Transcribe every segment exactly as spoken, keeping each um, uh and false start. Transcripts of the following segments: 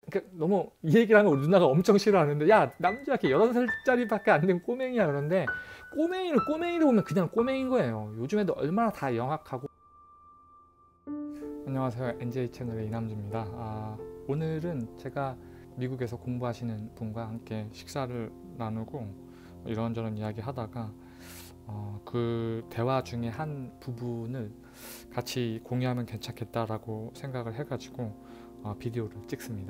그러니까 너무 이 얘기를 하면 우리 누나가 엄청 싫어하는데, 야 남자 이렇게 여덟 살짜리밖에 안 된 꼬맹이야. 그런데 꼬맹이를 꼬맹이를 보면 그냥 꼬맹인 거예요. 요즘 애들 얼마나 다 영악하고. 안녕하세요, 엔제이 채널의 이남주입니다. 아, 오늘은 제가 미국에서 공부하시는 분과 함께 식사를 나누고 이런저런 이야기 하다가 어, 그 대화 중에 한 부분을 같이 공유하면 괜찮겠다라고 생각을 해가지고 어, 비디오를 찍습니다.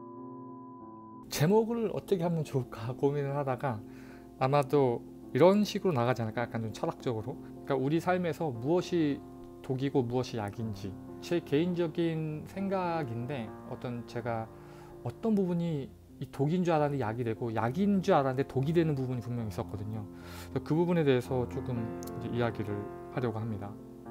제목을 어떻게 하면 좋을까 고민을 하다가 아마도 이런 식으로 나가지 않을까, 약간 좀 철학적으로. 그러니까 우리 삶에서 무엇이 독이고 무엇이 약인지, 제 개인적인 생각인데, 어떤 제가 어떤 부분이 이 독인 줄 알았는데 약이 되고 약인 줄 알았는데 독이 되는 부분이 분명히 있었거든요. 그 부분에 대해서 조금 이제 이야기를 하려고 합니다.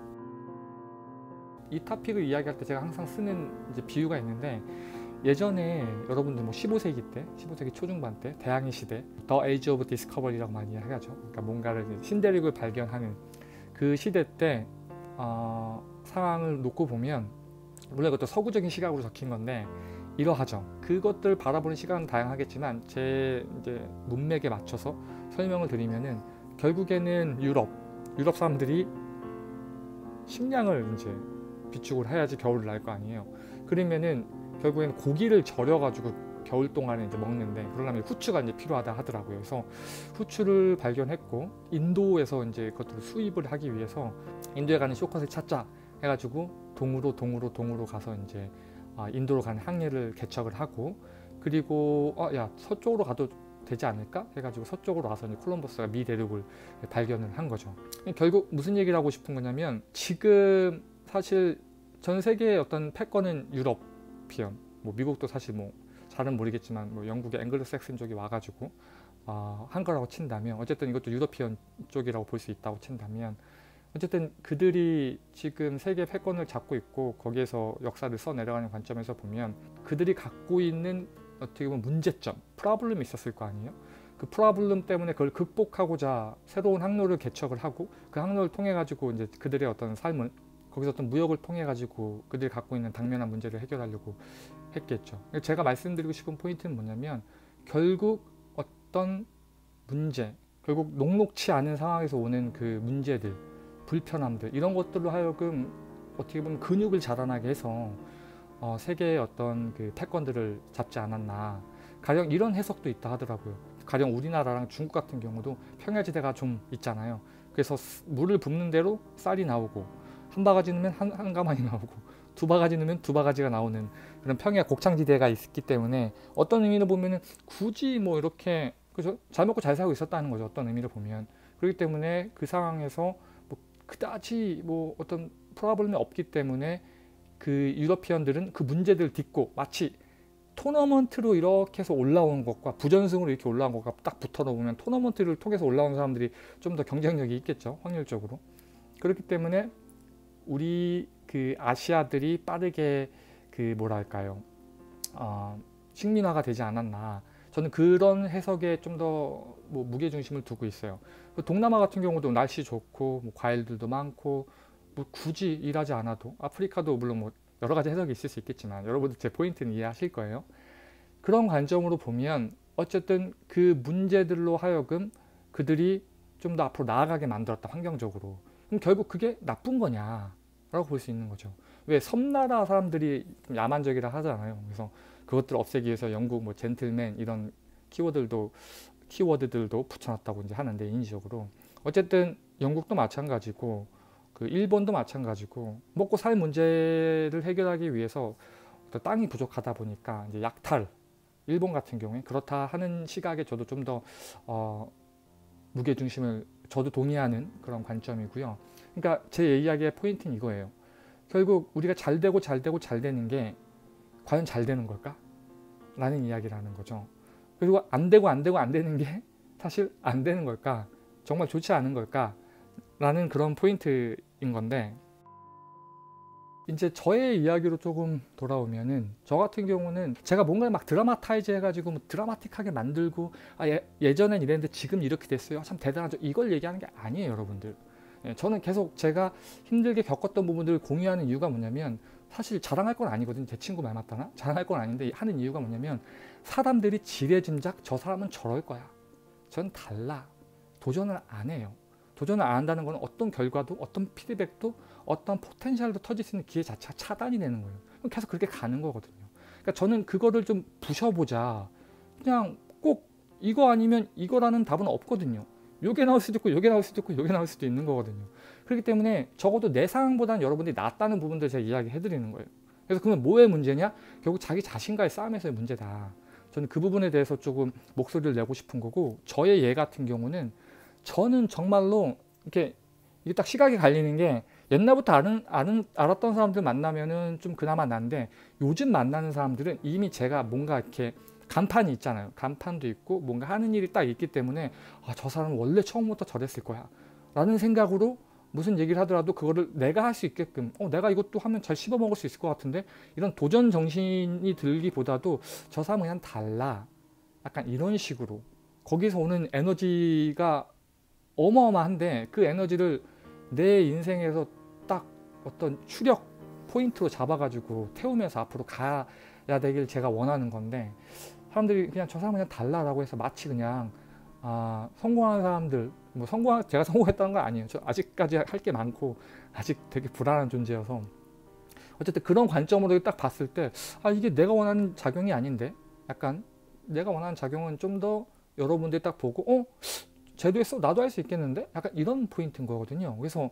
이 토픽을 이야기할 때 제가 항상 쓰는 이제 비유가 있는데, 예전에 여러분들 뭐 십오 세기 때, 십오 세기 초중반 때, 대항해 시대, The Age of Discovery라고 많이 하죠. 그러니까 뭔가를 신대륙을 발견하는 그 시대 때 어, 상황을 놓고 보면, 물론 이것도 서구적인 시각으로 적힌 건데 이러하죠. 그것들 바라보는 시각은 다양하겠지만 제 이제 문맥에 맞춰서 설명을 드리면은, 결국에는 유럽, 유럽 사람들이 식량을 이제 비축을 해야지 겨울을 날 거 아니에요. 그러면은 결국에는 고기를 절여가지고 겨울 동안에 이제 먹는데, 그러려면 후추가 이제 필요하다 하더라고요. 그래서 후추를 발견했고, 인도에서 이제 그것들을 수입을 하기 위해서 인도에 가는 쇼컷을 찾자 해가지고 동으로 동으로 동으로 가서 이제 인도로 가는 항해를 개척을 하고, 그리고 어, 야 서쪽으로 가도 되지 않을까 해가지고 서쪽으로 가서 이제 콜럼버스가 미 대륙을 발견을 한 거죠. 결국 무슨 얘기를 하고 싶은 거냐면, 지금 사실 전 세계의 어떤 패권은 유럽피언, 뭐 미국도 사실 뭐 잘은 모르겠지만 뭐 영국의 앵글로색슨 쪽이 와가지고 어, 한 거라고 친다면, 어쨌든 이것도 유러피언 쪽이라고 볼 수 있다고 친다면, 어쨌든 그들이 지금 세계 패권을 잡고 있고 거기에서 역사를 써내려가는 관점에서 보면, 그들이 갖고 있는 어떻게 보면 문제점, 프로블럼이 있었을 거 아니에요. 그 프로블럼 때문에 그걸 극복하고자 새로운 항로를 개척을 하고, 그 항로를 통해 가지고 이제 그들의 어떤 삶을, 거기서 어떤 무역을 통해 가지고 그들이 갖고 있는 당면한 문제를 해결하려고 했겠죠. 제가 말씀드리고 싶은 포인트는 뭐냐면, 결국 어떤 문제, 결국 녹록치 않은 상황에서 오는 그 문제들, 불편함들, 이런 것들로 하여금 어떻게 보면 근육을 자라나게 해서 어, 세계의 어떤 그 패권들을 잡지 않았나, 가령 이런 해석도 있다 하더라고요. 가령 우리나라랑 중국 같은 경우도 평야지대가 좀 있잖아요. 그래서 물을 붓는 대로 쌀이 나오고, 한 바가지 넣으면 한, 한 가마니 나오고, 두 바가지 넣으면 두 바가지가 나오는 그런 평야 곡창지대가 있기 때문에, 어떤 의미로 보면은 굳이 뭐 이렇게, 그죠? 잘 먹고 잘 살고 있었다는 거죠, 어떤 의미로 보면. 그렇기 때문에 그 상황에서 뭐 그다지 뭐 어떤 프로블럼이 없기 때문에 그 유러피언들은 그 문제들을 딛고, 마치 토너먼트로 이렇게 해서 올라온 것과 부전승으로 이렇게 올라온 것과 딱 붙어 보면, 토너먼트를 통해서 올라온 사람들이 좀 더 경쟁력이 있겠죠, 확률적으로. 그렇기 때문에 우리 그 아시아들이 빠르게 그 뭐랄까요, 어, 식민화가 되지 않았나, 저는 그런 해석에 좀 더 뭐 무게중심을 두고 있어요. 동남아 같은 경우도 날씨 좋고 뭐 과일들도 많고, 뭐 굳이 일하지 않아도, 아프리카도 물론 뭐 여러 가지 해석이 있을 수 있겠지만 여러분들 제 포인트는 이해하실 거예요. 그런 관점으로 보면 어쨌든 그 문제들로 하여금 그들이 좀 더 앞으로 나아가게 만들었다, 환경적으로. 그럼 결국 그게 나쁜 거냐 라고 볼 수 있는 거죠. 왜 섬나라 사람들이 좀 야만적이라 하잖아요. 그래서 그것들을 없애기 위해서 영국 뭐 젠틀맨 이런 키워드들도 키워드들도 붙여놨다고 이제 하는데, 인지적으로 어쨌든 영국도 마찬가지고 그 일본도 마찬가지고, 먹고 살 문제를 해결하기 위해서 땅이 부족하다 보니까 이제 약탈, 일본 같은 경우에 그렇다 하는 시각에 저도 좀 더 어, 무게중심을, 저도 동의하는 그런 관점이고요. 그러니까 제 이야기의 포인트는 이거예요. 결국 우리가 잘 되고 잘 되고 잘 되는 게 과연 잘 되는 걸까? 라는 이야기라는 거죠. 그리고 안 되고 안 되고 안 되는 게 사실 안 되는 걸까? 정말 좋지 않은 걸까? 라는 그런 포인트인 건데, 이제 저의 이야기로 조금 돌아오면은, 저 같은 경우는 제가 뭔가를 막 드라마타이즈 해가지고 뭐 드라마틱하게 만들고, 아, 예, 예전엔 이랬는데 지금 이렇게 됐어요, 참 대단하죠, 이걸 얘기하는 게 아니에요, 여러분들. 예, 저는 계속 제가 힘들게 겪었던 부분들을 공유하는 이유가 뭐냐면, 사실 자랑할 건 아니거든요. 제 친구 말 맞다나? 자랑할 건 아닌데 하는 이유가 뭐냐면 사람들이 지레짐작 저 사람은 저럴 거야. 전 달라. 도전을 안 해요. 도전을 안 한다는 건 어떤 결과도 어떤 피드백도 어떤 포텐셜도 터질 수 있는 기회 자체가 차단이 되는 거예요. 계속 그렇게 가는 거거든요. 그러니까 저는 그거를 좀 부셔보자. 그냥 꼭 이거 아니면 이거라는 답은 없거든요. 요게 나올 수도 있고 요게 나올 수도 있고 요게 나올 수도 있는 거거든요. 그렇기 때문에 적어도 내 상황보다는 여러분들이 낫다는 부분들 제가 이야기해 드리는 거예요. 그래서 그러면 뭐의 문제냐? 결국 자기 자신과의 싸움에서의 문제다. 저는 그 부분에 대해서 조금 목소리를 내고 싶은 거고, 저의 예 같은 경우는 저는 정말로 이렇게 이게 딱 시각이 갈리는 게 옛날부터 아는, 아는, 알았던 사람들 만나면은 좀 그나마 난데 요즘 만나는 사람들은 이미 제가 뭔가 이렇게 간판이 있잖아요. 간판도 있고 뭔가 하는 일이 딱 있기 때문에 아, 저 사람은 원래 처음부터 저랬을 거야 라는 생각으로 무슨 얘기를 하더라도 그거를 내가 할 수 있게끔 어, 내가 이것도 하면 잘 씹어먹을 수 있을 것 같은데 이런 도전 정신이 들기보다도 저 사람은 그냥 달라. 약간 이런 식으로 거기서 오는 에너지가 어마어마한데 그 에너지를 내 인생에서 딱 어떤 추력 포인트로 잡아가지고 태우면서 앞으로 가야 되길 제가 원하는 건데 사람들이 그냥 저 사람은 그냥 달라라고 해서 마치 그냥 아, 성공한 사람들 뭐 성공 제가 성공했다는 건 아니에요. 저 아직까지 할 게 많고 아직 되게 불안한 존재여서 어쨌든 그런 관점으로 딱 봤을 때 아, 이게 내가 원하는 작용이 아닌데 약간 내가 원하는 작용은 좀 더 여러분들이 딱 보고 어? 쟤도 했어? 나도 할 수 있겠는데? 약간 이런 포인트인 거거든요. 그래서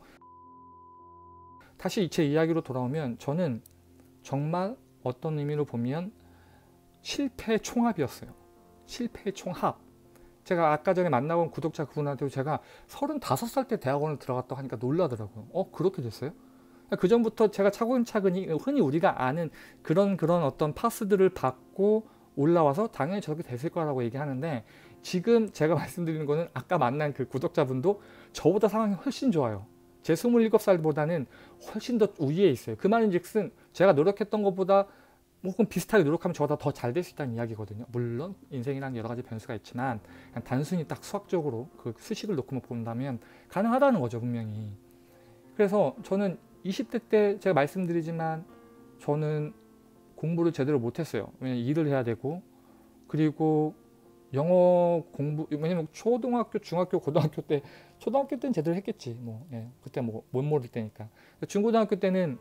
다시 제 이야기로 돌아오면 저는 정말 어떤 의미로 보면 실패의 총합이었어요. 실패의 총합. 제가 아까 전에 만나본 구독자 그분한테도 제가 서른다섯 살 때 대학원을 들어갔다고 하니까 놀라더라고요. 어? 그렇게 됐어요? 그 전부터 제가 차근차근히 흔히 우리가 아는 그런 그런 어떤 파스들을 받고 올라와서 당연히 저렇게 됐을 거라고 얘기하는데 지금 제가 말씀드리는 거는 아까 만난 그 구독자분도 저보다 상황이 훨씬 좋아요. 제 스물일곱 살보다는 훨씬 더 우위에 있어요. 그 말인즉슨 제가 노력했던 것보다 혹은 비슷하게 노력하면 저보다 더 잘 될 수 있다는 이야기거든요. 물론 인생이란 여러 가지 변수가 있지만 그냥 단순히 딱 수학적으로 그 수식을 놓고 본다면 가능하다는 거죠, 분명히. 그래서 저는 이십 대 때 제가 말씀드리지만 저는 공부를 제대로 못했어요. 왜냐면 일을 해야 되고 그리고 영어 공부 왜냐면 초등학교, 중학교, 고등학교 때 초등학교 때는 제대로 했겠지. 뭐 예, 그때 뭐 못 모를 때니까. 중고등학교 때는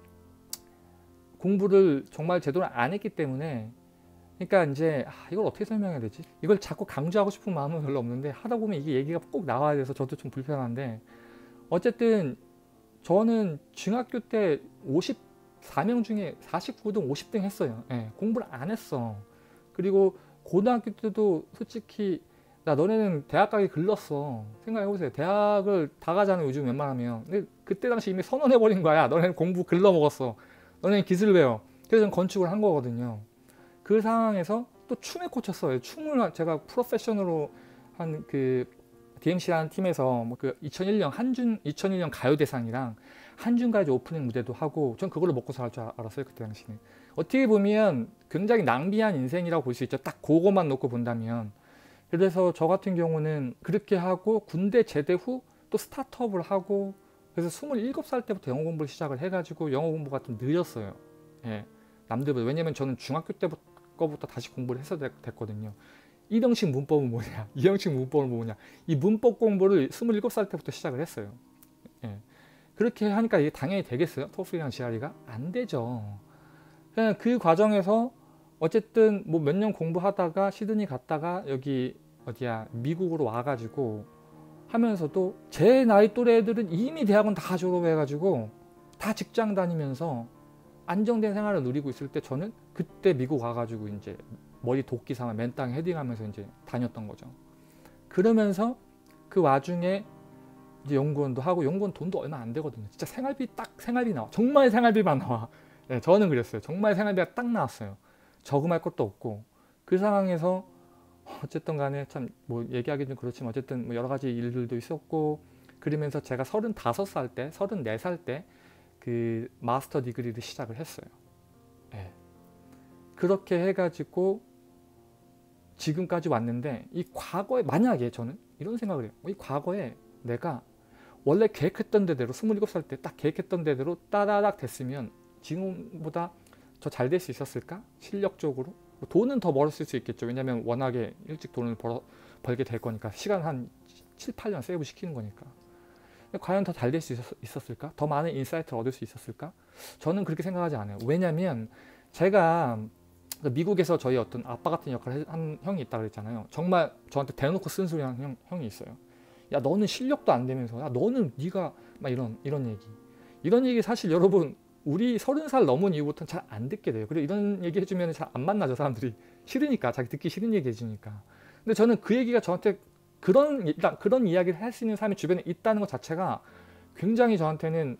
공부를 정말 제대로 안 했기 때문에 그러니까 이제 아, 이걸 어떻게 설명해야 되지? 이걸 자꾸 강조하고 싶은 마음은 별로 없는데 하다 보면 이게 얘기가 꼭 나와야 돼서 저도 좀 불편한데 어쨌든 저는 중학교 때 오십사 명 중에 사십구 등 오십 등 했어요. 예, 공부를 안 했어. 그리고 고등학교 때도 솔직히 나 너네는 대학 가기 글렀어. 생각해보세요. 대학을 다 가잖아 요즘 웬만하면. 근데 그때 당시 이미 선언해버린 거야. 너네는 공부 글러 먹었어. 너네는 기술 배워. 그래서 저는 건축을 한 거거든요. 그 상황에서 또 춤에 꽂혔어요. 춤을 제가 프로페셔널로 한 그 디엠씨라는 팀에서 뭐 그 이천일 년 한준 이천일 년 가요대상이랑 한준가요제 오프닝 무대도 하고 전 그걸로 먹고 살 줄 알았어요. 그때 당시는. 어떻게 보면 굉장히 낭비한 인생이라고 볼 수 있죠. 딱 그거만 놓고 본다면. 그래서 저 같은 경우는 그렇게 하고 군대 제대 후 또 스타트업을 하고 그래서 스물일곱 살 때부터 영어 공부를 시작을 해가지고 영어 공부가 좀 느렸어요. 예, 남들보다. 왜냐면 저는 중학교 때부터 다시 공부를 해서 됐거든요. 일 형식 문법은 뭐냐, 이 형식 문법은 뭐냐, 이 문법 공부를 스물일곱 살 때부터 시작을 했어요. 예, 그렇게 하니까 이게 당연히 되겠어요? 토플이랑 지알이가? 안 되죠. 그냥 그 과정에서 어쨌든 뭐 몇 년 공부하다가 시드니 갔다가 여기 어디야 미국으로 와가지고 하면서도 제 나이 또래 애들은 이미 대학원 다 졸업해가지고 다 직장 다니면서 안정된 생활을 누리고 있을 때 저는 그때 미국 와가지고 이제 머리 도끼 삼아 맨땅에 헤딩하면서 이제 다녔던 거죠. 그러면서 그 와중에 이제 연구원도 하고 연구원 돈도 얼마 안 되거든요. 진짜 생활비 딱 생활비 나와. 정말 생활비만 나와. 네, 저는 그랬어요. 정말 생활비가 딱 나왔어요. 저금할 것도 없고 그 상황에서 어쨌든 간에 참 뭐 얘기하기 좀 그렇지만 어쨌든 뭐 여러 가지 일들도 있었고 그러면서 제가 서른다섯 살 때, 서른네 살 때 그 마스터 디그리를 시작을 했어요. 네. 그렇게 해가지고 지금까지 왔는데 이 과거에 만약에 저는 이런 생각을 해요. 이 과거에 내가 원래 계획했던 대로 스물일곱 살 때 딱 계획했던 대로 따다닥 됐으면 지금보다 더 잘 될 수 있었을까? 실력적으로? 뭐 돈은 더 벌었을 수 있겠죠. 왜냐하면 워낙에 일찍 돈을 벌어, 벌게 될 거니까. 시간 한 칠, 팔 년 세이브 시키는 거니까. 근데 과연 더 잘 될 수 있었을까? 더 많은 인사이트를 얻을 수 있었을까? 저는 그렇게 생각하지 않아요. 왜냐하면 제가 미국에서 저희 어떤 아빠 같은 역할을 한 형이 있다고 그랬잖아요. 정말 저한테 대놓고 쓴소리하는 형, 형이 있어요. 야, 너는 실력도 안 되면서, 야, 너는 네가 막 이런 이런 얘기. 이런 얘기 사실 여러분 우리 서른 살 넘은 이후부터는 잘 안 듣게 돼요. 그리고 이런 얘기 해주면 잘 안 만나죠. 사람들이 싫으니까, 자기 듣기 싫은 얘기 해주니까. 근데 저는 그 얘기가 저한테 그런 일단 그런 이야기를 할 수 있는 사람이 주변에 있다는 것 자체가 굉장히 저한테는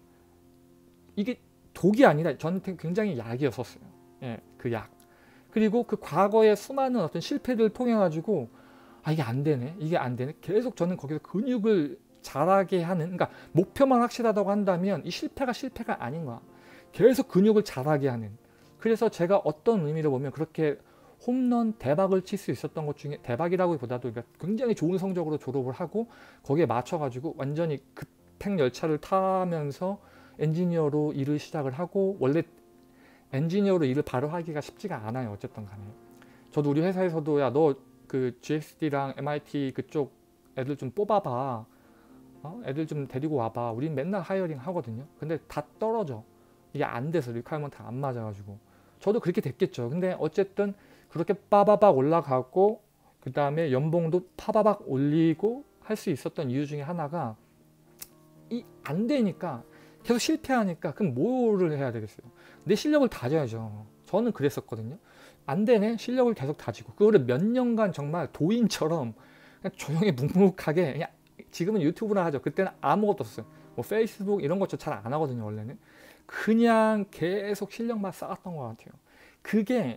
이게 독이 아니라 저한테 굉장히 약이었었어요. 예, 그 약. 그리고 그 과거의 수많은 어떤 실패들을 통해 가지고 아 이게 안 되네, 이게 안 되네. 계속 저는 거기서 근육을 자라게 하는, 그러니까 목표만 확실하다고 한다면 이 실패가 실패가 아닌 거야. 계속 근육을 자라게 하는. 그래서 제가 어떤 의미로 보면 그렇게 홈런 대박을 칠 수 있었던 것 중에, 대박이라기보다도 그러니까 굉장히 좋은 성적으로 졸업을 하고 거기에 맞춰가지고 완전히 급행 열차를 타면서 엔지니어로 일을 시작을 하고, 원래 엔지니어로 일을 바로 하기가 쉽지가 않아요. 어쨌든 간에. 저도 우리 회사에서도 야 너 그 지엑스디랑 엠아이티 그쪽 애들 좀 뽑아봐. 어? 애들 좀 데리고 와봐. 우린 맨날 하이어링 하거든요. 근데 다 떨어져. 이게 안 돼서 리퀘어먼트 안 맞아가지고. 저도 그렇게 됐겠죠. 근데 어쨌든 그렇게 빠바박 올라가고 그 다음에 연봉도 파바박 올리고 할 수 있었던 이유 중에 하나가 이 안 되니까 계속 실패하니까 그럼 뭐를 해야 되겠어요? 내 실력을 다져야죠. 저는 그랬었거든요. 안 되네? 실력을 계속 다지고 그거를 몇 년간 정말 도인처럼 그냥 조용히 묵묵하게, 그냥 지금은 유튜브나 하죠. 그때는 아무것도 없었어요. 뭐 페이스북 이런 것도 잘 안 하거든요. 원래는 그냥 계속 실력만 쌓았던 것 같아요. 그게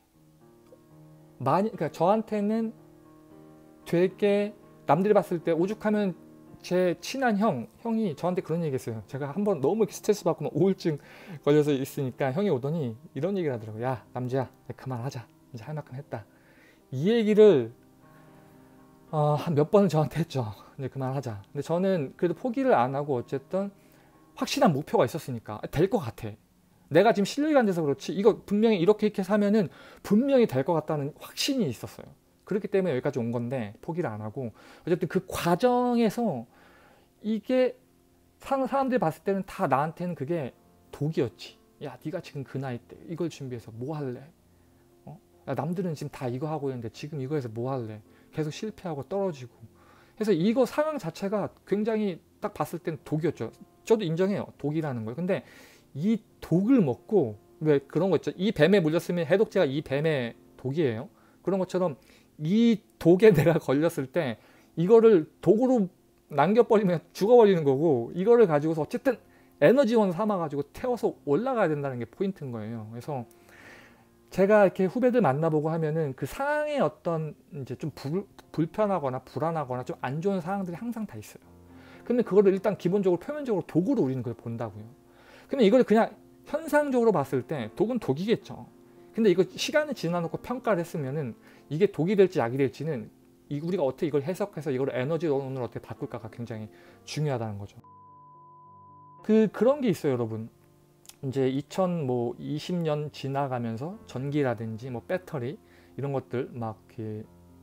많이, 그러니까 저한테는 되게 남들이 봤을 때 오죽하면 제 친한 형, 형이 저한테 그런 얘기 했어요. 제가 한번 너무 스트레스 받고 우울증 걸려서 있으니까 형이 오더니 이런 얘기를 하더라고요. 야, 남주야, 그만하자. 이제 할 만큼 했다. 이 얘기를 어, 한 몇 번은 저한테 했죠. 이제 그만하자. 근데 저는 그래도 포기를 안 하고 어쨌든 확실한 목표가 있었으니까 될 것 같아. 내가 지금 실력이 안 돼서 그렇지 이거 분명히 이렇게 이렇게 사면은 분명히 될 것 같다는 확신이 있었어요. 그렇기 때문에 여기까지 온 건데 포기를 안 하고 어쨌든 그 과정에서 이게 사람들이 봤을 때는 다 나한테는 그게 독이었지. 야, 네가 지금 그 나이 때 이걸 준비해서 뭐 할래? 어? 야, 남들은 지금 다 이거 하고 있는데 지금 이거에서 뭐 할래? 계속 실패하고 떨어지고. 그래서 이거 상황 자체가 굉장히 딱 봤을 때는 독이었죠. 저도 인정해요. 독이라는 걸. 근데 이 독을 먹고, 왜 그런 거 있죠. 이 뱀에 물렸으면 해독제가 이 뱀의 독이에요. 그런 것처럼 이 독에 내가 걸렸을 때 이거를 독으로 남겨버리면 죽어버리는 거고, 이거를 가지고서 어쨌든 에너지원 삼아가지고 태워서 올라가야 된다는 게 포인트인 거예요. 그래서 제가 이렇게 후배들 만나보고 하면은 그 상황에 어떤 이제 좀 불, 불편하거나 불안하거나 좀 안 좋은 상황들이 항상 다 있어요. 근데 그거를 일단 기본적으로 표면적으로 독으로 우리는 그걸 본다고요. 그러면 이걸 그냥 현상적으로 봤을 때 독은 독이겠죠. 근데 이거 시간을 지나놓고 평가를 했으면은 이게 독이 될지 약이 될지는 이 우리가 어떻게 이걸 해석해서 이걸 에너지론으로 어떻게 바꿀까가 굉장히 중요하다는 거죠. 그 그런 게 있어요, 여러분. 이제 이천이십 년 지나가면서 전기라든지 뭐 배터리 이런 것들 막 이렇게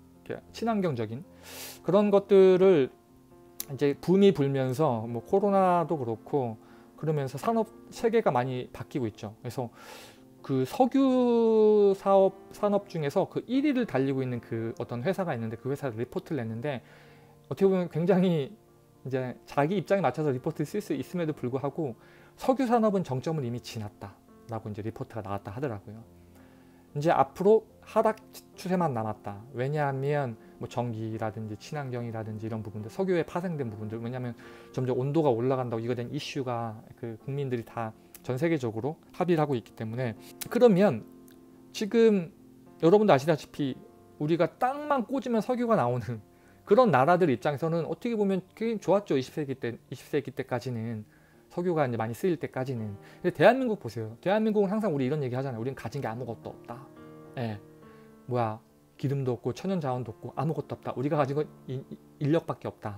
친환경적인 그런 것들을 이제 붐이 불면서 뭐 코로나도 그렇고 그러면서 산업 세계가 많이 바뀌고 있죠. 그래서 그 석유 사업 산업 중에서 그 일 위를 달리고 있는 그 어떤 회사가 있는데 그 회사가 리포트를 냈는데 어떻게 보면 굉장히 이제 자기 입장에 맞춰서 리포트를 쓸 수 있음에도 불구하고 석유 산업은 정점을 이미 지났다라고 이제 리포트가 나왔다 하더라고요. 이제 앞으로 하락 추세만 남았다. 왜냐하면 뭐 전기라든지 친환경이라든지 이런 부분들, 석유에 파생된 부분들, 왜냐하면 점점 온도가 올라간다고 이거 된 이슈가 그 국민들이 다 전 세계적으로 합의를 하고 있기 때문에. 그러면 지금 여러분도 아시다시피 우리가 땅만 꽂으면 석유가 나오는 그런 나라들 입장에서는 어떻게 보면 굉장히 좋았죠. 이십 세기 때, 이십 세기 때까지는 석유가 이제 많이 쓰일 때까지는. 근데 대한민국 보세요. 대한민국은 항상 우리 이런 얘기 하잖아요. 우리는 가진 게 아무것도 없다. 예, 뭐야, 기름도 없고 천연 자원도 없고 아무것도 없다. 우리가 가진 건 인력밖에 없다.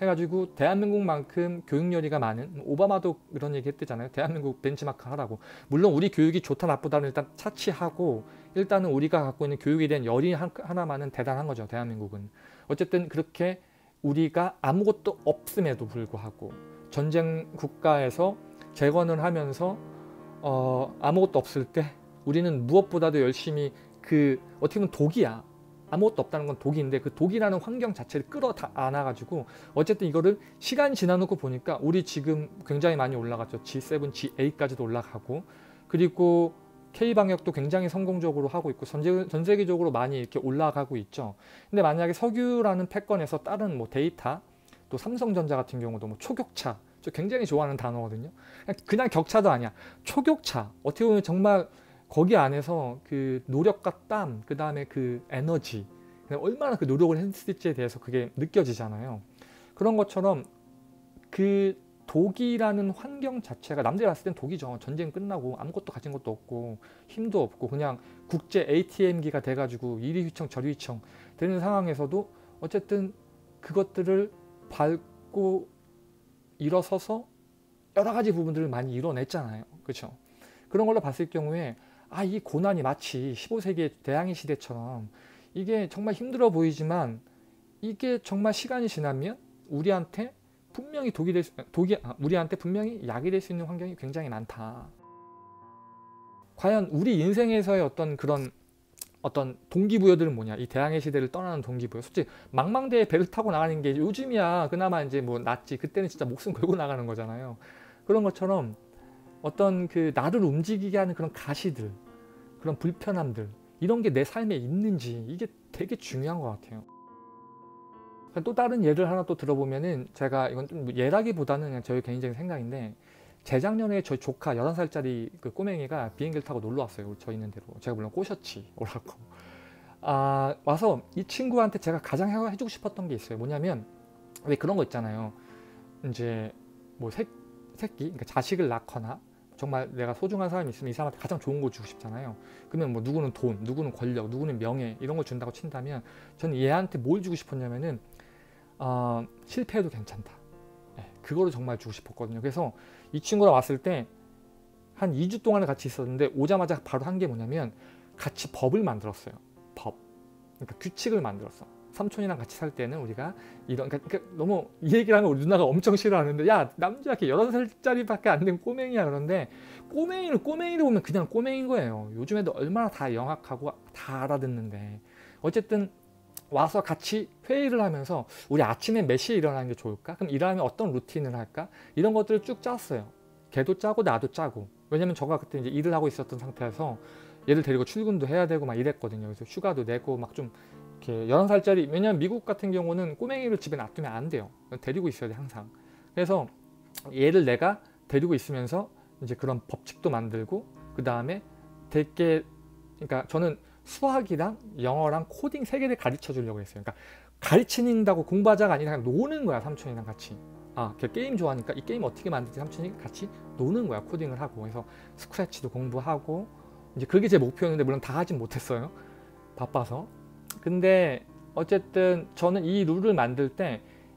해가지고 대한민국만큼 교육열의가 많은, 오바마도 그런 얘기 했대잖아요. 대한민국 벤치마크 하라고. 물론 우리 교육이 좋다 나쁘다는 일단 차치하고 일단은 우리가 갖고 있는 교육에 대한 열의 하나만은 대단한 거죠. 대한민국은. 어쨌든 그렇게 우리가 아무것도 없음에도 불구하고 전쟁 국가에서 재건을 하면서 어, 아무것도 없을 때 우리는 무엇보다도 열심히 그 어떻게 보면 독이야. 아무것도 없다는 건 독인데 그 독이라는 환경 자체를 끌어다 안아가지고 어쨌든 이거를 시간이 지나놓고 보니까 우리 지금 굉장히 많이 올라갔죠. 지 세븐, 지 에잇까지도 올라가고 그리고 K방역도 굉장히 성공적으로 하고 있고 전, 전 세계적으로 많이 이렇게 올라가고 있죠. 근데 만약에 석유라는 패권에서 다른 뭐 데이터 또 삼성전자 같은 경우도 뭐 초격차, 저 굉장히 좋아하는 단어거든요. 그냥 격차도 아니야. 초격차. 어떻게 보면 정말 거기 안에서 그 노력과 땀, 그 다음에 그 에너지, 얼마나 그 노력을 했을지에 대해서 그게 느껴지잖아요. 그런 것처럼 그 독이라는 환경 자체가 남들이 봤을 땐 독이죠. 전쟁 끝나고 아무것도 가진 것도 없고 힘도 없고 그냥 국제 에이티엠기가 돼가지고 이리 휘청 저리 휘청 되는 상황에서도 어쨌든 그것들을 밟고 일어서서 여러 가지 부분들을 많이 이뤄냈잖아요. 그렇죠? 그런 걸로 봤을 경우에 아, 이 고난이 마치 십오 세기의 대항해 시대처럼 이게 정말 힘들어 보이지만 이게 정말 시간이 지나면 우리한테 분명히 독이 될 수, 독이, 아, 우리한테 분명히 약이 될 수 있는 환경이 굉장히 많다. 과연 우리 인생에서의 어떤 그런 어떤 동기부여들은 뭐냐? 이 대항해 시대를 떠나는 동기부여. 솔직히 망망대해 배를 타고 나가는 게 요즘이야 그나마 이제 뭐 낫지. 그때는 진짜 목숨 걸고 나가는 거잖아요. 그런 것처럼 어떤 그 나를 움직이게 하는 그런 가시들, 그런 불편함들 이런 게 내 삶에 있는지 이게 되게 중요한 것 같아요. 또 다른 예를 하나 또 들어보면은 제가 이건 좀 예라기보다는 그냥 저희 개인적인 생각인데 재작년에 저희 조카 열한 살짜리 그 꼬맹이가 비행기를 타고 놀러 왔어요. 저 있는 데로. 제가 물론 꼬셨지 오라고. 아, 와서 이 친구한테 제가 가장 해주고 싶었던 게 있어요. 뭐냐면 왜 그런 거 있잖아요. 이제 뭐 새, 새끼, 그러니까 자식을 낳거나 정말 내가 소중한 사람이 있으면 이 사람한테 가장 좋은 거 주고 싶잖아요. 그러면 뭐 누구는 돈, 누구는 권력, 누구는 명예 이런 걸 준다고 친다면 저는 얘한테 뭘 주고 싶었냐면은 어, 실패해도 괜찮다. 네, 그거를 정말 주고 싶었거든요. 그래서 이 친구랑 왔을 때 한 이 주 동안을 같이 있었는데 오자마자 바로 한 게 뭐냐면 같이 법을 만들었어요. 법. 그러니까 규칙을 만들었어. 삼촌이랑 같이 살 때는 우리가 이런 그러니까, 그러니까 너무 이 얘기를 하면 우리 누나가 엄청 싫어하는데 야 남자 이렇게 열한 살짜리밖에 안 된 꼬맹이야. 그런데 꼬맹이를 꼬맹이를 보면 그냥 꼬맹이인 거예요. 요즘 애들 얼마나 다 영악하고 다 알아듣는데 어쨌든 와서 같이 회의를 하면서 우리 아침에 몇 시에 일어나는 게 좋을까? 그럼 일하면 어떤 루틴을 할까? 이런 것들을 쭉 짰어요. 걔도 짜고 나도 짜고. 왜냐면 저가 그때 이제 일을 하고 있었던 상태여서 얘를 데리고 출근도 해야 되고 막 이랬거든요. 그래서 휴가도 내고 막 좀 이렇게 열한 살짜리 왜냐면 미국 같은 경우는 꼬맹이를 집에 놔두면 안 돼요. 데리고 있어야 돼 항상. 그래서 얘를 내가 데리고 있으면서 이제 그런 법칙도 만들고 그 다음에 되게 그러니까 저는 수학이랑 영어랑 코딩 세 개를 가르쳐 주려고 했어요. 그러니까 가르친다고 공부하자가 아니라 그냥 노는 거야. 삼촌이랑 같이. 아, 걔 게임 좋아하니까 이 게임 어떻게 만들지 삼촌이 같이 노는 거야. 코딩을 하고. 그래서 스크래치도 공부하고 이제 그게 제 목표였는데 물론 다 하진 못했어요. 바빠서. 근데 어쨌든 저는 이 룰을 만들 때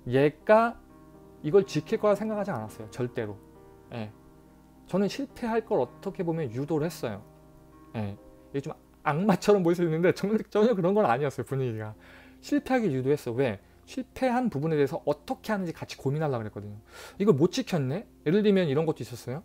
얘가 이걸 지킬 거라 생각하지 않았어요. 절대로. 예. 저는 실패할 걸 어떻게 보면 유도를 했어요. 예. 이게 좀 악마처럼 보일 수 있는데 전혀, 전혀 그런 건 아니었어요. 분위기가. 실패하게 유도했어. 왜? 실패한 부분에 대해서 어떻게 하는지 같이 고민하려고 그랬거든요. 이걸 못 지켰네? 예를 들면 이런 것도 있었어요.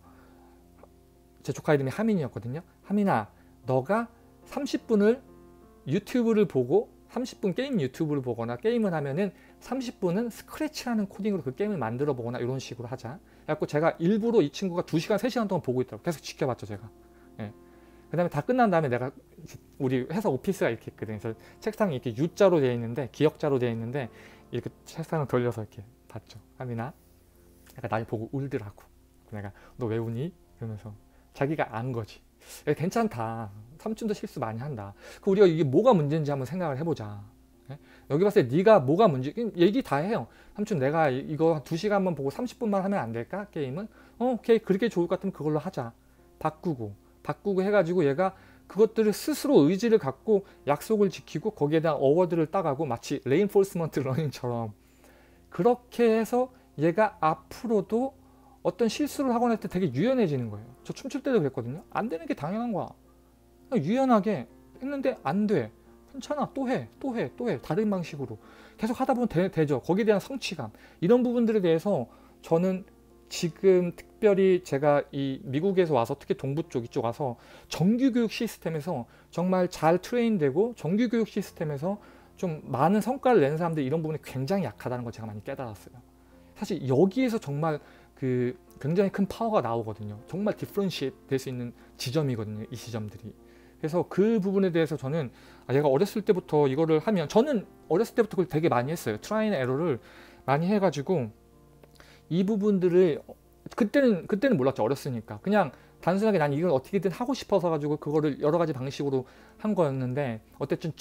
제 조카 이름이 하민이었거든요. 하민아, 너가 삼십 분을 유튜브를 보고 삼십 분 게임 유튜브를 보거나 게임을 하면은 삼십 분은 스크래치라는 코딩으로 그 게임을 만들어 보거나 이런 식으로 하자. 그래갖고 제가 일부러 이 친구가 두 시간, 세 시간 동안 보고 있더라고요. 계속 지켜봤죠, 제가. 예. 그 다음에 다 끝난 다음에 내가 우리 회사 오피스가 이렇게 있거든요. 그래서 책상이 이렇게 U자로 되어 있는데 기역자로 되어 있는데 이렇게 책상을 돌려서 이렇게 봤죠. 하민아, 약간 날 보고 울더라고. 내가 너 왜 우니? 그러면서 자기가 안 거지. 야, 괜찮다. 삼촌도 실수 많이 한다. 그 우리가 이게 뭐가 문제인지 한번 생각을 해보자. 예? 여기 봤을 때 네가 뭐가 문제? 얘기 다 해요. 삼촌 내가 이거 두 시간만 보고 삼십 분만 하면 안 될까? 게임은? 어, 오케이. 그렇게 좋을 것 같으면 그걸로 하자. 바꾸고 바꾸고 해가지고 얘가 그것들을 스스로 의지를 갖고 약속을 지키고 거기에 대한 어워드를 따가고 마치 레인포스먼트 러닝처럼 그렇게 해서 얘가 앞으로도 어떤 실수를 하거나 할 때 되게 유연해지는 거예요. 저 춤출 때도 그랬거든요. 안 되는 게 당연한 거야. 그냥 유연하게 했는데 안 돼. 괜찮아. 또 해. 또 해. 또 해. 다른 방식으로. 계속 하다 보면 되, 되죠. 거기에 대한 성취감. 이런 부분들에 대해서 저는 지금 특별히 제가 이 미국에서 와서 특히 동부 쪽 이쪽 와서 정규교육 시스템에서 정말 잘 트레인되고 정규교육 시스템에서 좀 많은 성과를 내는 사람들이 이런 부분이 굉장히 약하다는 걸 제가 많이 깨달았어요. 사실 여기에서 정말 그 굉장히 큰 파워가 나오거든요. 정말 디퍼런시에이트 될 수 있는 지점이거든요. 이 지점들이. 그래서 그 부분에 대해서 저는 아, 얘가 어렸을 때부터 이거를 하면 저는 어렸을 때부터 그걸 되게 많이 했어요. 트라이 앤 에러를 많이 해가지고 이 부분들을 그때는 그때는 몰랐죠. 어렸으니까 그냥 단순하게 난 이걸 어떻게든 하고 싶어서 가지고 그거를 여러 가지 방식으로 한 거였는데 어쨌든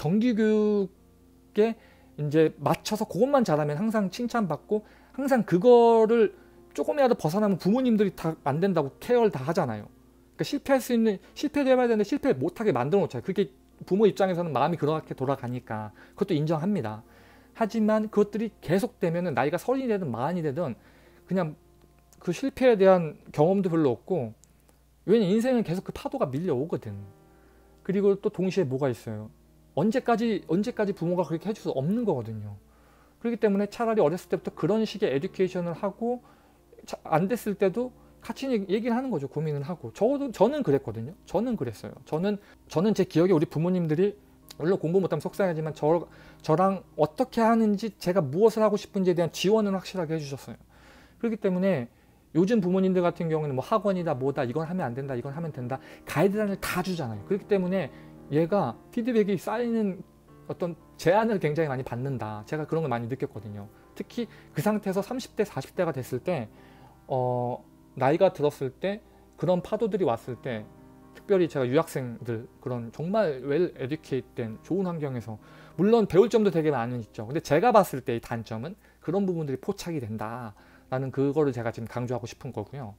정규교육에 이제 맞춰서 그것만 잘하면 항상 칭찬받고 항상 그거를 조금이라도 벗어나면 부모님들이 다 안 된다고 케어를 다 하잖아요. 그러니까 실패할 수 있는 실패도 해봐야 되는데 실패 못하게 만들어 놓잖아요. 그게 부모 입장에서는 마음이 그렇게 돌아가니까 그것도 인정합니다. 하지만 그것들이 계속되면은 나이가 서른이 되든 마흔이 되든 그냥 그 실패에 대한 경험도 별로 없고 왜냐면 인생은 계속 그 파도가 밀려오거든. 그리고 또 동시에 뭐가 있어요. 언제까지 언제까지 부모가 그렇게 해줄 수 없는 거거든요. 그렇기 때문에 차라리 어렸을 때부터 그런 식의 에듀케이션을 하고 안 됐을 때도 같이 얘기를 하는 거죠. 고민을 하고. 저도 저는 그랬거든요. 저는 그랬어요. 저는 저는 제 기억에 우리 부모님들이 물론 공부 못하면 속상하지만 저, 저랑 어떻게 하는지 제가 무엇을 하고 싶은지에 대한 지원은 확실하게 해주셨어요. 그렇기 때문에 요즘 부모님들 같은 경우는 뭐 학원이다 뭐다 이건 하면 안 된다 이건 하면 된다 가이드라인을 다 주잖아요. 그렇기 때문에 얘가 피드백이 쌓이는 어떤 제안을 굉장히 많이 받는다. 제가 그런 걸 많이 느꼈거든요. 특히 그 상태에서 삼십 대 사십 대가 됐을 때 어, 나이가 들었을 때 그런 파도들이 왔을 때 특별히 제가 유학생들 그런 정말 웰 에듀케이트된 좋은 환경에서 물론 배울 점도 되게 많이 있죠. 근데 제가 봤을 때의 단점은 그런 부분들이 포착이 된다. 라는 그거를 제가 지금 강조하고 싶은 거고요.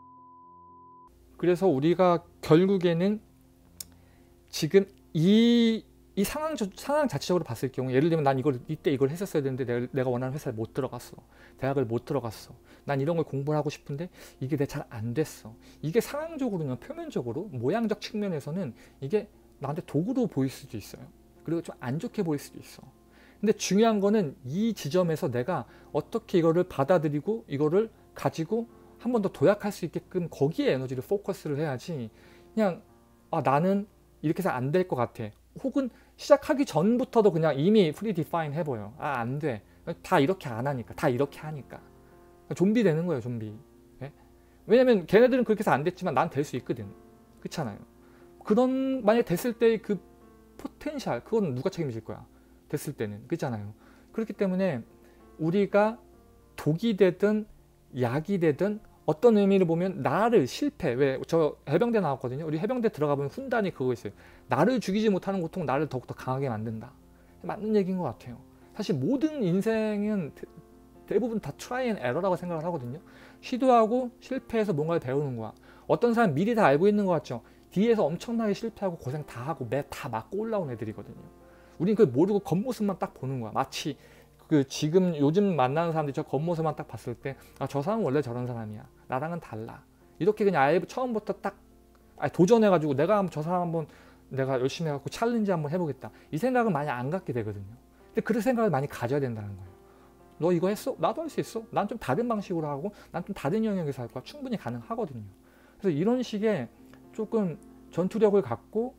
그래서 우리가 결국에는 지금 이, 이 상황, 상황 자체적으로 봤을 경우 예를 들면 난 이걸 이때 이걸 했었어야 되는데 내가, 내가 원하는 회사에 못 들어갔어. 대학을 못 들어갔어. 난 이런 걸 공부를 하고 싶은데 이게 내 잘 안 됐어. 이게 상황적으로는 표면적으로 모양적 측면에서는 이게 나한테 도구로 보일 수도 있어요. 그리고 좀 안 좋게 보일 수도 있어. 근데 중요한 거는 이 지점에서 내가 어떻게 이거를 받아들이고 이거를 가지고 한 번 더 도약할 수 있게끔 거기에 에너지를 포커스를 해야지 그냥 아 나는 이렇게 해서 안 될 것 같아. 혹은 시작하기 전부터도 그냥 이미 프리디파인 해버려. 아 안 돼. 다 이렇게 안 하니까. 다 이렇게 하니까. 좀비 되는 거예요. 좀비. 네? 왜냐면 걔네들은 그렇게 해서 안 됐지만 난 될 수 있거든. 그렇잖아요. 그런 만약에 됐을 때의 그 포텐셜 그건 누가 책임질 거야. 됐을 때는 그렇잖아요. 그렇기 때문에 우리가 독이 되든 약이 되든 어떤 의미를 보면 나를 실패 왜 저 해병대 나왔거든요. 우리 해병대 들어가 보면 훈단이 그거 있어요. 나를 죽이지 못하는 고통 나를 더욱더 강하게 만든다. 맞는 얘기인 것 같아요. 사실 모든 인생은 대, 대부분 다 트라이 앤 에러라고 생각을 하거든요. 시도하고 실패해서 뭔가를 배우는 거야. 어떤 사람 미리 다 알고 있는 것 같죠. 뒤에서 엄청나게 실패하고 고생 다 하고 매 다 맞고 올라온 애들이거든요. 우린 그걸 모르고 겉모습만 딱 보는 거야. 마치 그 지금 요즘 만나는 사람들이 저 겉모습만 딱 봤을 때 아, 저 사람은 원래 저런 사람이야. 나랑은 달라. 이렇게 그냥 아예 처음부터 딱 아예 도전해가지고 내가 저 사람 한번 내가 열심히 해갖고 챌린지 한번 해보겠다. 이 생각은 많이 안 갖게 되거든요. 근데 그런 생각을 많이 가져야 된다는 거예요. 너 이거 했어? 나도 할 수 있어. 난 좀 다른 방식으로 하고 난 좀 다른 영역에서 할 거야. 충분히 가능하거든요. 그래서 이런 식의 조금 전투력을 갖고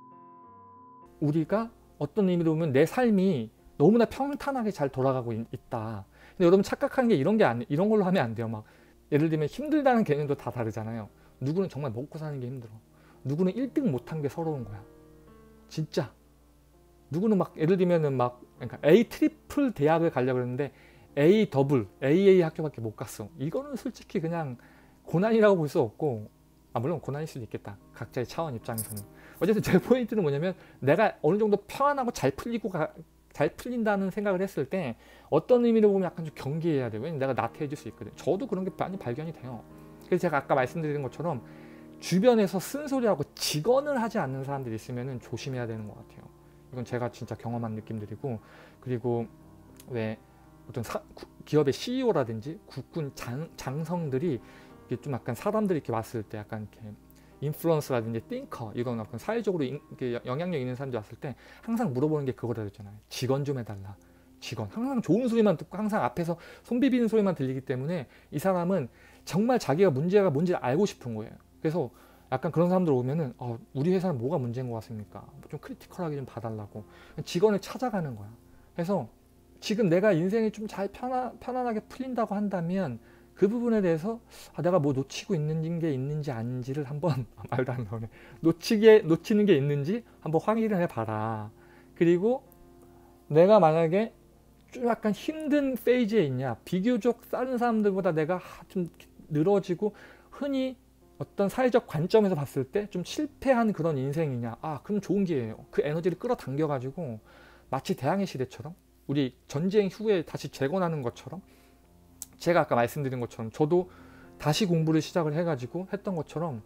우리가 어떤 의미로 보면 내 삶이 너무나 평탄하게 잘 돌아가고 있, 있다. 근데 여러분 착각하는 게 이런 게 아니, 이런 걸로 하면 안 돼요. 막 예를 들면 힘들다는 개념도 다 다르잖아요. 누구는 정말 먹고 사는 게 힘들어. 누구는 일 등 못한 게 서러운 거야. 진짜. 누구는 막 예를 들면은 막 그러니까 A 트리플 대학을 가려고 했는데 A 더블, 에이에이 학교밖에 못 갔어. 이거는 솔직히 그냥 고난이라고 볼 수 없고 아 물론 고난일 수도 있겠다. 각자의 차원 입장에서는. 어쨌든 제 포인트는 뭐냐면 내가 어느 정도 평안하고 잘 풀리고 가, 잘 풀린다는 생각을 했을 때 어떤 의미로 보면 약간 좀 경계해야 돼요. 왜냐면 내가 나태해질 수 있거든. 저도 그런 게 많이 발견이 돼요. 그래서 제가 아까 말씀드린 것처럼 주변에서 쓴소리하고 직언을 하지 않는 사람들이 있으면 조심해야 되는 것 같아요. 이건 제가 진짜 경험한 느낌들이고 그리고 왜 어떤 사, 기업의 씨이오라든지 국군 장, 장성들이 이게 좀 약간 사람들이 이렇게 왔을 때 약간 이렇게 인플루언서라든지 띵커 이런 어떤 사회적으로 인, 영향력 있는 사람들이 왔을 때 항상 물어보는 게 그거라 했잖아요. 직원 좀 해달라. 직원. 항상 좋은 소리만 듣고 항상 앞에서 손 비비는 소리만 들리기 때문에 이 사람은 정말 자기가 문제가 뭔지를 알고 싶은 거예요. 그래서 약간 그런 사람들 오면은 어, 우리 회사는 뭐가 문제인 것 같습니까? 좀 크리티컬하게 좀 봐달라고 직원을 찾아가는 거야. 그래서 지금 내가 인생이 좀 잘 편안, 편안하게 풀린다고 한다면 그 부분에 대해서 아, 내가 뭐 놓치고 있는 게 있는지 아닌지를 한번 말도 안 나오네. 놓치게 놓치는 게 있는지 한번 확인을 해봐라. 그리고 내가 만약에 좀 약간 힘든 페이지에 있냐, 비교적 다른 사람들보다 내가 좀 늘어지고 흔히 어떤 사회적 관점에서 봤을 때 좀 실패한 그런 인생이냐, 아 그럼 좋은 기회예요. 그 에너지를 끌어당겨 가지고 마치 대항해 시대처럼 우리 전쟁 후에 다시 재건하는 것처럼, 제가 아까 말씀드린 것처럼 저도 다시 공부를 시작을 해가지고 했던 것처럼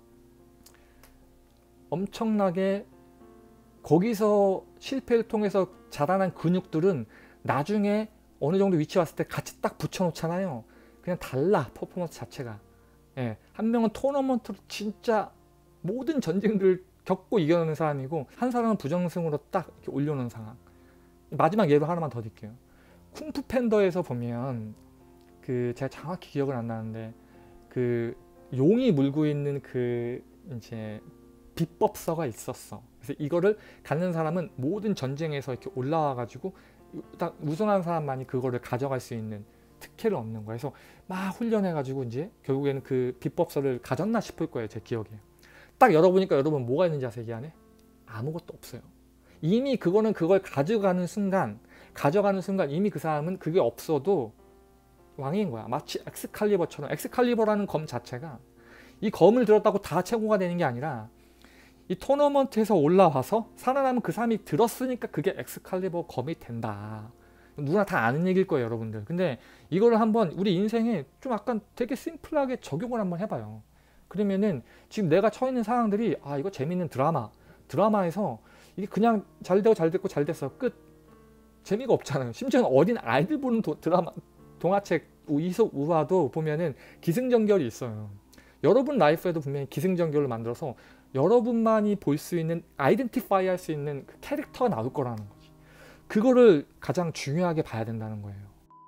엄청나게 거기서 실패를 통해서 자라난 근육들은 나중에 어느 정도 위치 왔을 때 같이 딱 붙여놓잖아요. 그냥 달라, 퍼포먼스 자체가. 예, 한 명은 토너먼트로 진짜 모든 전쟁들을 겪고 이겨내는 사람이고, 한 사람은 부정승으로 딱 이렇게 올려놓은 상황. 마지막 예로 하나만 더 드릴게요. 쿵푸 팬더에서 보면 그 제가 정확히 기억은 안 나는데 그 용이 물고 있는 그 이제 비법서가 있었어. 그래서 이거를 갖는 사람은 모든 전쟁에서 이렇게 올라와 가지고 딱 우승한 사람만이 그거를 가져갈 수 있는 특혜를 얻는 거예요. 그래서 막 훈련해 가지고 이제 결국에는 그 비법서를 가졌나 싶을 거예요. 제 기억에. 딱 열어보니까 여러분 뭐가 있는지 아세요? 이 안에? 아무것도 없어요. 이미 그거는 그걸 가져가는 순간 가져가는 순간 이미 그 사람은 그게 없어도 왕인 거야. 마치 엑스칼리버처럼. 엑스칼리버라는 검 자체가 이 검을 들었다고 다 최고가 되는 게 아니라 이 토너먼트에서 올라와서 살아남은 그 사람이 들었으니까 그게 엑스칼리버 검이 된다. 누구나 다 아는 얘기일 거예요, 여러분들. 근데 이거를 한번 우리 인생에 좀 약간 되게 심플하게 적용을 한번 해봐요. 그러면은 지금 내가 처해 있는 상황들이 아 이거 재밌는 드라마 드라마에서 이게 그냥 잘 되고 잘 됐고 잘 됐어 끝. 재미가 없잖아요. 심지어는 어린 아이들 보는 도, 드라마 동화책 이솝 우화도 보면은 기승전결이 있어요. 여러분 라이프에도 분명히 기승전결을 만들어서 여러분만이 볼 수 있는, 아이덴티파이 할 수 있는 그 캐릭터가 나올 거라는 거지. 그거를 가장 중요하게 봐야 된다는 거예요.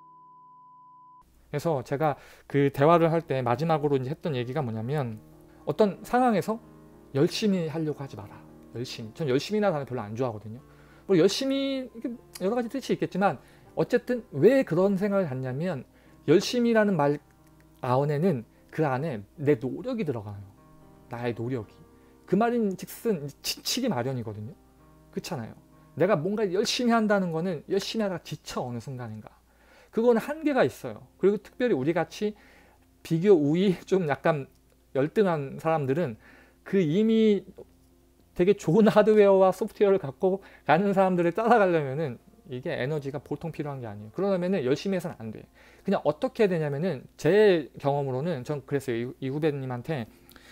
그래서 제가 그 대화를 할 때 마지막으로 이제 했던 얘기가 뭐냐면, 어떤 상황에서 열심히 하려고 하지 마라. 열심히. 전 열심히나 단어 별로 안 좋아하거든요. 뭐 열심히 여러 가지 뜻이 있겠지만 어쨌든 왜 그런 생각을 갖냐면, 열심히라는 말 아원에는 그 안에 내 노력이 들어가요. 나의 노력이. 그 말인 즉슨 지치기 마련이거든요. 그렇잖아요. 내가 뭔가 열심히 한다는 거는 열심히 하다가 지쳐 어느 순간인가. 그거는 한계가 있어요. 그리고 특별히 우리 같이 비교 우위 좀 약간 열등한 사람들은 그 이미 되게 좋은 하드웨어와 소프트웨어를 갖고 가는 사람들을 따라가려면은 이게 에너지가 보통 필요한 게 아니에요. 그러려면은 열심히 해서는 안 돼. 그냥 어떻게 해야 되냐면은 제 경험으로는 전 그랬어요. 이, 이 후배님한테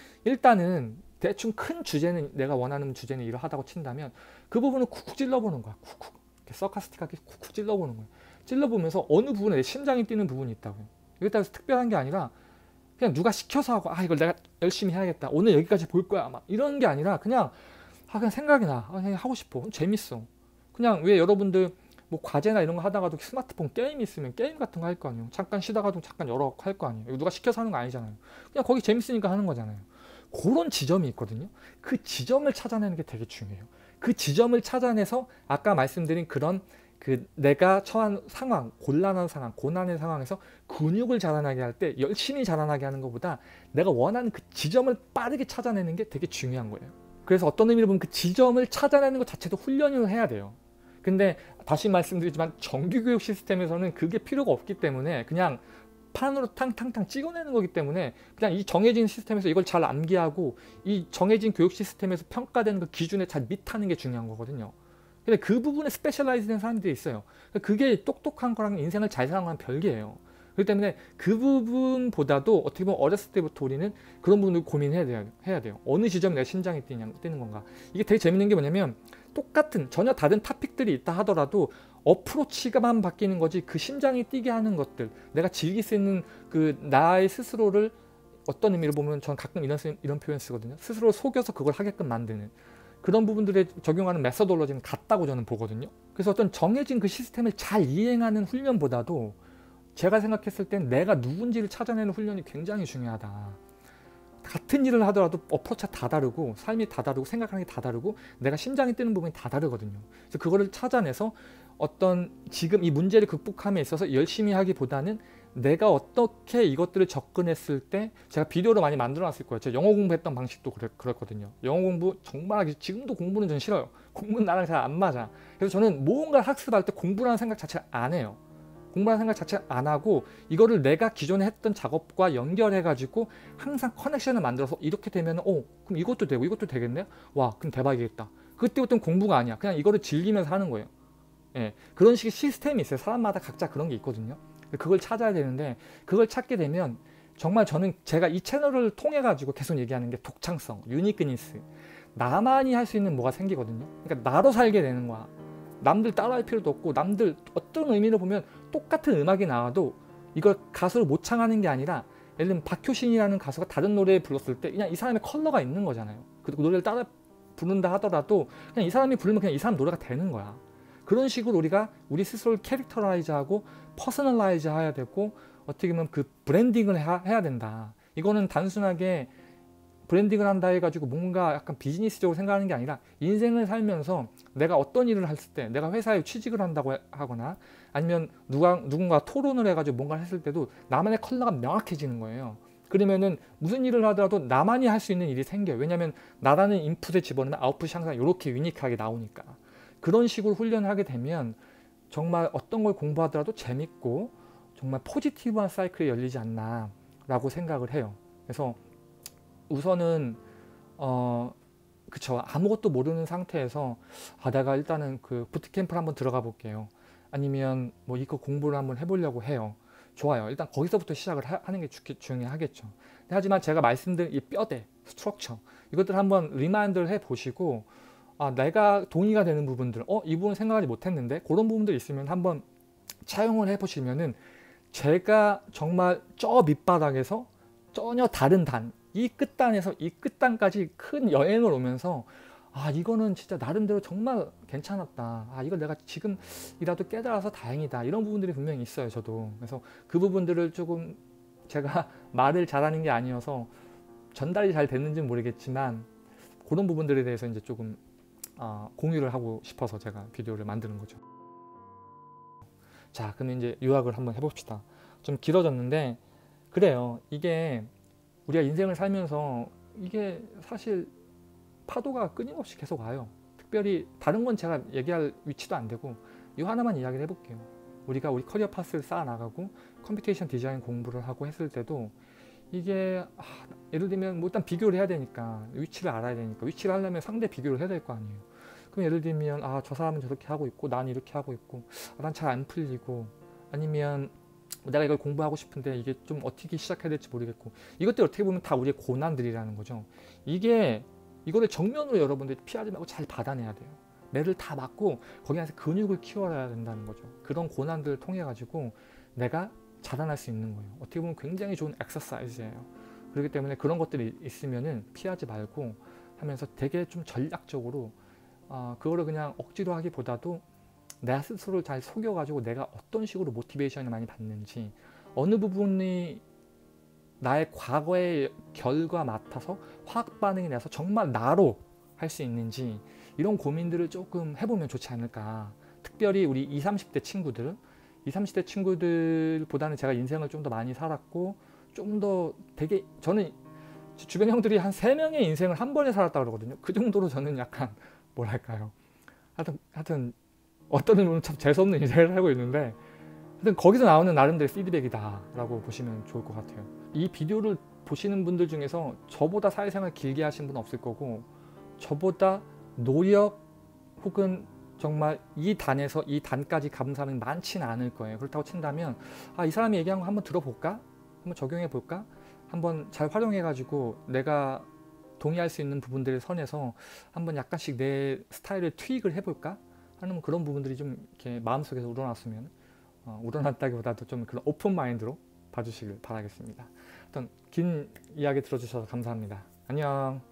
일단은 대충 큰 주제는, 내가 원하는 주제는 이러하다고 친다면 그 부분을 쿡쿡 찔러보는 거야. 쿡쿡. 이렇게 서카스틱하게 쿡쿡 찔러보는 거야. 찔러보면서 어느 부분에 내 심장이 뛰는 부분이 있다고요. 이게 따라서 특별한 게 아니라 그냥 누가 시켜서 하고 아 이걸 내가 열심히 해야겠다. 오늘 여기까지 볼 거야. 막 이런 게 아니라 그냥 아 그냥 생각이 나. 아, 그냥 하고 싶어. 재밌어. 그냥 왜 여러분들 뭐 과제나 이런 거 하다가도 스마트폰 게임 있으면 게임 같은 거 할 거 아니에요. 잠깐 쉬다가도 잠깐 열어 할 거 아니에요. 누가 시켜서 하는 거 아니잖아요. 그냥 거기 재밌으니까 하는 거잖아요. 그런 지점이 있거든요. 그 지점을 찾아내는 게 되게 중요해요. 그 지점을 찾아내서 아까 말씀드린 그런 그 내가 처한 상황, 곤란한 상황, 고난의 상황에서 근육을 자라나게 할 때 열심히 자라나게 하는 것보다 내가 원하는 그 지점을 빠르게 찾아내는 게 되게 중요한 거예요. 그래서 어떤 의미로 보면 그 지점을 찾아내는 것 자체도 훈련을 해야 돼요. 근데 다시 말씀드리지만 정규교육 시스템에서는 그게 필요가 없기 때문에 그냥 판으로 탕탕탕 찍어내는 거기 때문에 그냥 이 정해진 시스템에서 이걸 잘 암기하고 이 정해진 교육 시스템에서 평가되는 그 기준에 잘 밑하는 게 중요한 거거든요. 근데 그 부분에 스페셜라이즈 된 사람들이 있어요. 그게 똑똑한 거랑 인생을 잘 사는 거랑 별개예요. 그렇기 때문에 그 부분보다도 어떻게 보면 어렸을 때부터 우리는 그런 부분을 고민해야 돼요. 해야 돼요. 어느 지점에 내 심장이 뛰냐, 뛰는 건가. 이게 되게 재밌는 게 뭐냐면 똑같은 전혀 다른 토픽들이 있다 하더라도 어프로치가만 바뀌는 거지 그 심장이 뛰게 하는 것들, 내가 즐길 수 있는 그 나의 스스로를 어떤 의미로 보면 전 가끔 이런, 이런 표현 쓰거든요. 스스로 속여서 그걸 하게끔 만드는 그런 부분들에 적용하는 메서돌로지는 같다고 저는 보거든요. 그래서 어떤 정해진 그 시스템을 잘 이행하는 훈련보다도 제가 생각했을 땐 내가 누군지를 찾아내는 훈련이 굉장히 중요하다. 같은 일을 하더라도 어프로치가 다 다르고 삶이 다 다르고 생각하는 게 다 다르고 내가 심장이 뛰는 부분이 다 다르거든요. 그래서 그거를 찾아내서 어떤 지금 이 문제를 극복함에 있어서 열심히 하기보다는 내가 어떻게 이것들을 접근했을 때 제가 비디오로 많이 만들어 놨을 거예요. 제가 영어 공부했던 방식도 그랬, 그랬거든요. 영어 공부 정말 하기 지금도 공부는 전 싫어요. 공부는 나랑 잘 안 맞아. 그래서 저는 무언가를 학습할 때 공부라는 생각 자체를 안 해요. 공부라는 생각 자체를 안 하고 이거를 내가 기존에 했던 작업과 연결해 가지고 항상 커넥션을 만들어서 이렇게 되면 어 그럼 이것도 되고 이것도 되겠네? 와 그럼 대박이겠다. 그때부터는 공부가 아니야. 그냥 이거를 즐기면서 하는 거예요. 예, 그런 식의 시스템이 있어요. 사람마다 각자 그런 게 있거든요. 그걸 찾아야 되는데 그걸 찾게 되면 정말 저는 제가 이 채널을 통해 가지고 계속 얘기하는 게 독창성, 유니크니스, 나만이 할 수 있는 뭐가 생기거든요. 그러니까 나로 살게 되는 거야. 남들 따라할 필요도 없고 남들 어떤 의미로 보면 똑같은 음악이 나와도 이걸 가수를 모창하는 게 아니라 예를 들면 박효신이라는 가수가 다른 노래 불렀을 때 그냥 이 사람의 컬러가 있는 거잖아요. 그리고 노래를 따라 부른다 하더라도 그냥 이 사람이 부르면 그냥 이 사람 노래가 되는 거야. 그런 식으로 우리가 우리 스스로를 캐릭터라이즈하고 퍼스널라이즈 해야 되고 어떻게 보면 그 브랜딩을 해야 된다. 이거는 단순하게 브랜딩을 한다 해가지고 뭔가 약간 비즈니스적으로 생각하는 게 아니라 인생을 살면서 내가 어떤 일을 했을 때 내가 회사에 취직을 한다고 하거나 아니면 누가, 누군가 토론을 해가지고 뭔가를 했을 때도 나만의 컬러가 명확해지는 거예요. 그러면은 무슨 일을 하더라도 나만이 할 수 있는 일이 생겨요. 왜냐하면 나라는 인풋에 집어넣으면 아웃풋이 항상 이렇게 유니크하게 나오니까. 그런 식으로 훈련을 하게 되면 정말 어떤 걸 공부하더라도 재밌고 정말 포지티브한 사이클이 열리지 않나 라고 생각을 해요. 그래서 우선은 어 그쵸, 아무것도 모르는 상태에서 아 내가 일단은 그 부트캠프를 한번 들어가 볼게요. 아니면 뭐 이거 공부를 한번 해보려고 해요. 좋아요. 일단 거기서부터 시작을 하, 하는 게 주, 중요하겠죠. 하지만 제가 말씀드린 이 뼈대, 스트럭처 이것들 한번 리마인드를 해보시고 아 내가 동의가 되는 부분들 어 이 부분 생각하지 못했는데 그런 부분들 있으면 한번 차용을 해보시면은 제가 정말 저 밑바닥에서 전혀 다른 단, 이 끝단에서 이 끝단까지 큰 여행을 오면서 아 이거는 진짜 나름대로 정말 괜찮았다. 아 이걸 내가 지금이라도 깨달아서 다행이다. 이런 부분들이 분명히 있어요. 저도. 그래서 그 부분들을 조금 제가 말을 잘하는 게 아니어서 전달이 잘 됐는지는 모르겠지만 그런 부분들에 대해서 이제 조금 어, 공유를 하고 싶어서 제가 비디오를 만드는 거죠. 자, 그럼 이제 요약을 한번 해봅시다. 좀 길어졌는데 그래요. 이게 우리가 인생을 살면서 이게 사실 파도가 끊임없이 계속 와요. 특별히 다른 건 제가 얘기할 위치도 안 되고 이 하나만 이야기를 해볼게요. 우리가 우리 커리어 파스를 쌓아 나가고 컴퓨테이션 디자인 공부를 하고 했을 때도 이게 아, 예를 들면 뭐 일단 비교를 해야 되니까 위치를 알아야 되니까 위치를 하려면 상대 비교를 해야 될 거 아니에요. 그럼 예를 들면 아 저 사람은 저렇게 하고 있고 난 이렇게 하고 있고 아, 난 잘 안 풀리고 아니면 내가 이걸 공부하고 싶은데 이게 좀 어떻게 시작해야 될지 모르겠고 이것들 어떻게 보면 다 우리의 고난들이라는 거죠. 이게 이거를 정면으로 여러분들이 피하지 말고 잘 받아내야 돼요. 매를 다 맞고 거기 안에서 근육을 키워야 된다는 거죠. 그런 고난들을 통해 가지고 내가 자라날 수 있는 거예요. 어떻게 보면 굉장히 좋은 엑서사이즈예요. 그렇기 때문에 그런 것들이 있으면은 피하지 말고 하면서 되게 좀 전략적으로 어, 그거를 그냥 억지로 하기보다도 내 스스로를 잘 속여가지고 내가 어떤 식으로 모티베이션을 많이 받는지 어느 부분이 나의 과거의 결과 맡아서 화학 반응이 나서 정말 나로 할 수 있는지 이런 고민들을 조금 해보면 좋지 않을까. 특별히 우리 이십, 삼십 대 친구들 이십, 삼십 대 친구들보다는 제가 인생을 좀 더 많이 살았고 좀 더 되게 저는 주변 형들이 한 세 명의 인생을 한 번에 살았다고 그러거든요. 그 정도로 저는 약간 뭐랄까요. 하여튼, 하여튼 어떤 의미로는 참 재수없는 인생을 살고 있는데 하여튼 거기서 나오는 나름대로 피드백이다 라고 보시면 좋을 것 같아요. 이 비디오를 보시는 분들 중에서 저보다 사회생활 길게 하신 분은 없을 거고 저보다 노력 혹은 정말 이 단에서 이 단까지 가본 사람이 많지는 않을 거예요. 그렇다고 친다면 아, 이 사람이 얘기한 거 한번 들어볼까? 한번 적용해 볼까? 한번 잘 활용해 가지고 내가 동의할 수 있는 부분들의 선에서 한번 약간씩 내 스타일을 트윅을 해볼까 하는 그런 부분들이 좀 이렇게 마음속에서 우러났으면, 어, 우러났다기보다도 좀 그런 오픈 마인드로 봐주시길 바라겠습니다. 어떤 긴 이야기 들어주셔서 감사합니다. 안녕.